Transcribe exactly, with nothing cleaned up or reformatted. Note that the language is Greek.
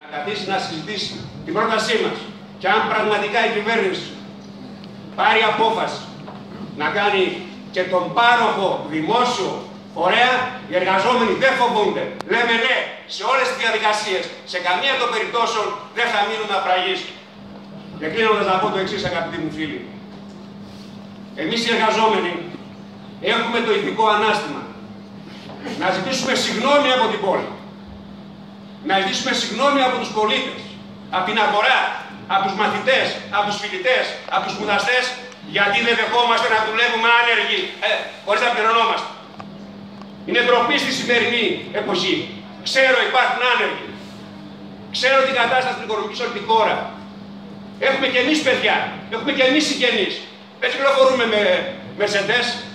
Να καθίσει να συζητήσει την πρότασή μας και αν πραγματικά η κυβέρνηση πάρει απόφαση να κάνει και τον πάροχο δημόσιο φορέα, οι εργαζόμενοι δεν φοβούνται. Λέμε ναι σε όλες τις διαδικασίες. Σε καμία των περιπτώσεων δεν θα μείνουν απραγείς. Και κλείνοντας να πω το εξής, αγαπητοί μου φίλοι. Εμείς οι εργαζόμενοι έχουμε το ηθικό ανάστημα να ζητήσουμε συγγνώμη από την πόλη. Να ζητήσουμε συγγνώμη από τους πολίτες, από την αγορά, από τους μαθητές, από τους φοιτητές, από τους σπουδαστές, γιατί δεν δεχόμαστε να δουλεύουμε άνεργοι, ε, χωρίς να πληρωνόμαστε. Είναι ντροπή στη σημερινή εποχή. Ξέρω υπάρχουν άνεργοι. Ξέρω την κατάσταση του οικονομικού σε όλη τη χώρα. Έχουμε και εμείς παιδιά, έχουμε και εμείς συγγενείς. Δεν κυκλοφορούμε με Mercedes.